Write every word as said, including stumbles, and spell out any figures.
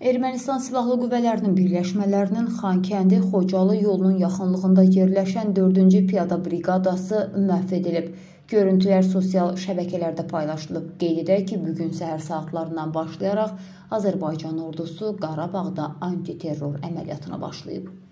Ermənistan Silahlı Qüvvələrinin birləşmələrinin Xankəndi Xocalı yolunun yaxınlığında yerləşən dördüncü piyada briqadası məhv edilib. Görüntülər sosial şəbəkələrdə paylaşılıb. Qeyd edək ki, bugün səhər saatlarından başlayaraq Azərbaycan ordusu Qarabağda antiterror əməliyyatına başlayıb.